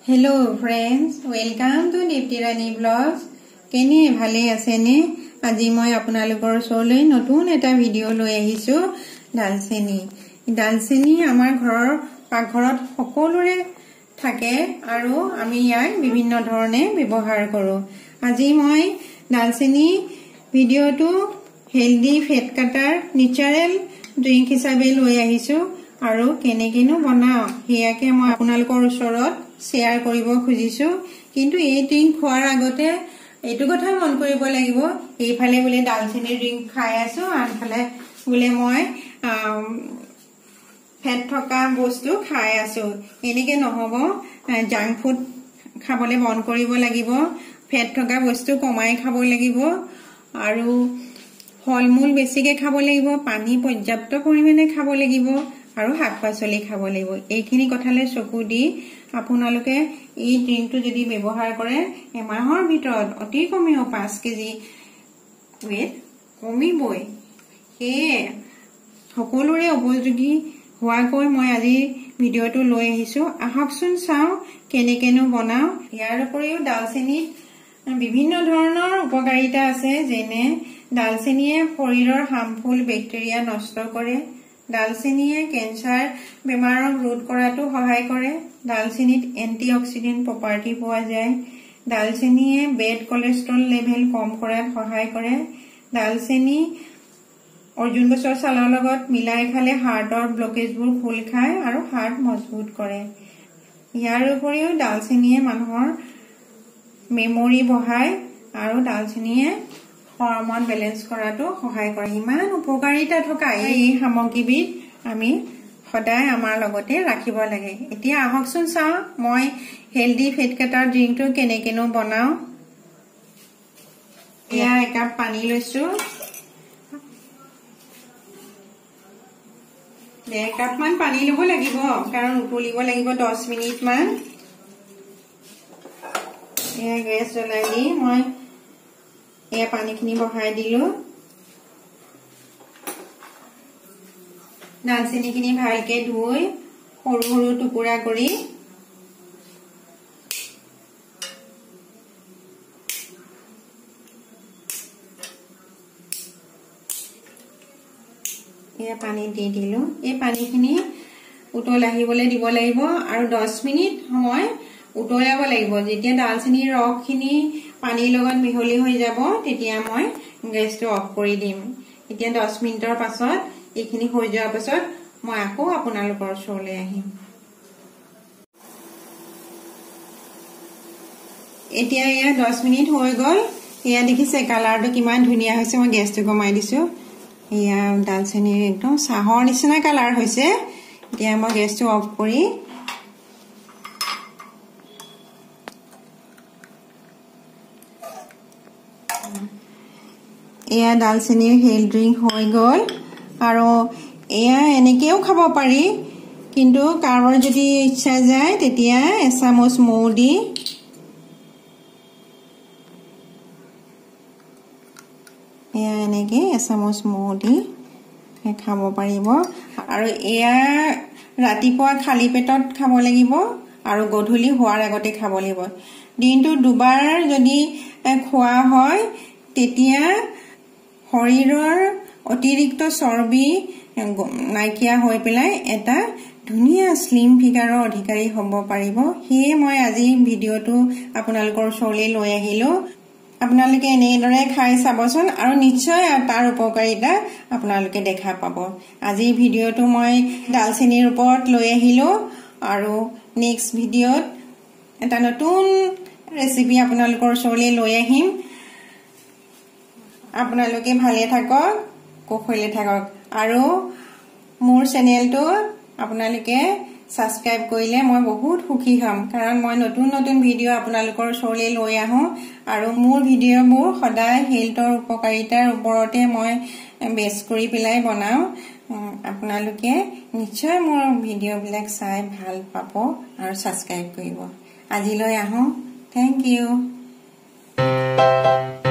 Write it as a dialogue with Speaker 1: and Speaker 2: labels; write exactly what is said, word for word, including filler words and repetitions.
Speaker 1: Hello friends, welcome to Detox Vlogs. Kene bhale asene aji moi apnalokor soloi notun eta video loi ahisu dalcheni. Dalcheni amar ghoror paghorot sokolore thake aru ami yak bibhinno dhorone byabohar koru. Aji moi dalcheni video tu healthy fat cutter natural drink hisabe loi ahisu aru kene kenu banao hiake moi apnalokor sorot share koribo khujisu kintu ei drink khoar agote etu kotha mon koribo lagibo ei phale bole dalcheni drink khai asu an phale bole moi fat thoka bostu khai asu enike nohobo junk food khabole bon koribo lagibo fat thoka bostu komai khabo lagibo aru ফলমূল বেছিকে খাব লাগিব পানী পৰ্যাপ্ত পৰিমাণে খাব লাগিব আৰু শাক পাচলি খাব লাগিব এইখিনি কথালে চকু দি আপোনালোকে এই ড্ৰিংকটো যদি ব্যৱহাৰ কৰে এমাহৰ ভিতৰত অতি কমেও পাঁচ কেজি ওয়েট কমিবই হে সকলোৰে উপযোগী হোৱাকৈ মই আজি ভিডিওটো লৈ আহিছো আহকচোন চাও কেনে কেনে বনাও ইয়াৰ উপৰিও ডালচেনিত বিভিন্ন ধৰণৰ উপকাৰিতা আছে যেনে ডালচেনিয়ে শৰীৰৰ হাৰ্মফুল বেক্টেৰিয়া নষ্ট কৰে ডালচেনিয়ে কেন্সাৰ বেমাৰক ৰোধ কৰাটো সহায় কৰে ডালচেনিত এন্টিঅক্সিডেন্ট প্ৰপাৰ্টি পোৱা যায় ডালচেনিয়ে বেড কোলেষ্ট্ৰল লেভেল কম কৰাত সহায় কৰে ডালচেনি অৰ্জুন গছৰ ছালৰ লগত মিলাই খালে হাৰ্টৰ ব্লকেজবোৰ খোল খায় আৰু হাৰ্ট মজবুত কৰে ইয়াৰ উপৰিও ডালচেনিয়ে মানুহৰ মেমৰি বঢ়ায় আৰু ডালচেনিয়ে হৰমন বেলেন্স কৰাটো সহায় কৰে ইমান উপকাৰিতা থকা এই সামগ্ৰীবিধ আমি সদায় আমাৰ লগতে ৰাখিব লাগে এতিয়া আহকচোন চাও মই হেলদি ফেট কাটাৰ ড্ৰিংকটো কেনে কেনে বনাও ইয়া এক কাপ পানী লৈছো এক কাপ মান পানী লব লাগিব কাৰণ উতলিব লাগিব দহ মিনিট মান ইয়া গেছ জ্বলাই দি মই এয়া পানীখিনি বহাই দিলো ডালচেনিখিনি ভালকে ধুই সৰু সৰু টুকুৰা কৰি এয়া পানী দি দিলো এই পানীখিনি উতল আহিবলৈ দিব লাগিব আৰু দহ মিনিট সময় উতলাব লাগিব যেতিয়া ডালচেনিৰ ৰসখিনি পানীৰ লগত মিহলি হৈ যাব তেতিয়া মই গেছটো অফ কৰি দিম এতিয়া দহ মিনিটৰ পাছত এইখিনি হৈ যোৱাৰ পাছত মই আকৌ আপোনালোকৰ ওচৰলৈ আহিম এতিয়া এয়া দহ মিনিট হৈ গ'ল এয়া দেখিছে কালাৰটো কিমান ধুনীয়া হৈছে মই গেছটো কমাই দিছো এয়া ডালচেনিৰ একদম চাহৰ নিচিনা কালাৰ হৈছে এতিয়া মই গেছটো অফ কৰি এয়া ডালচেনিৰ হেল্থ ড্ৰিংক হৈ গ'ল আৰু এয়া এনেকেও খাব পাৰি কিন্তু কাৰোবাৰ যদি ইচ্ছা যায় তেতিয়া এচামুচ মৌ দি এয়া এনেকে এচামুচ মৌ দি খাব পাৰিব আৰু এয়া ৰাতিপুৱা খালী পেটত খাব লাগিব আৰু গধূলি হোৱাৰ আগতে খাব লাগিব দিনটো দুবাৰ যদি খোৱা হয় তেতিয়া শৰীৰৰ অতিৰিক্ত চৰ্বি নাইকিয়া হৈ পেলাই এটা ধুনীয়া স্লিম ফিগাৰৰ অধিকাৰী হ'ব পাৰিব সেয়ে মই আজি ভিডিওটো আপোনালোকৰ ওচৰলৈ লৈ আহিলো আপোনালোকে এনেদৰে খাই চাবচোন আৰু নিশ্চয় তাৰ উপকাৰিতা আপোনালোকে দেখা পাব আজি ভিডিওটো মই ডালচেনিৰ ওপৰত লৈ আহিলো আৰু নেক্সট ভিডিওত এটা নতুন ৰেচিপি আপোনালোকৰ ওচৰলৈ লৈ আহিম আপোনালোকে ভালে থাকক কুশলে থাকক আৰু মোৰ চেনেলটো আপোনালোকে সাবস্ক্ৰাইব কৰিলে মই বহুত সুখী হ'ম কাৰণ মই নতুন নতুন ভিডিও আপোনালোকৰ ওচৰলৈ লৈ আহোঁ আৰু মোৰ ভিডিওবোৰ সদায় হেল্থৰ উপকাৰিতাৰ ওপৰতে মই বেছ কৰি পেলাই বনাওঁ আপোনালোকে নিশ্চয় মোৰ ভিডিওবিলাক চাই ভাল পাব আৰু সাবস্ক্ৰাইব কৰিব আজিলৈ আহোঁ থেংক ইউ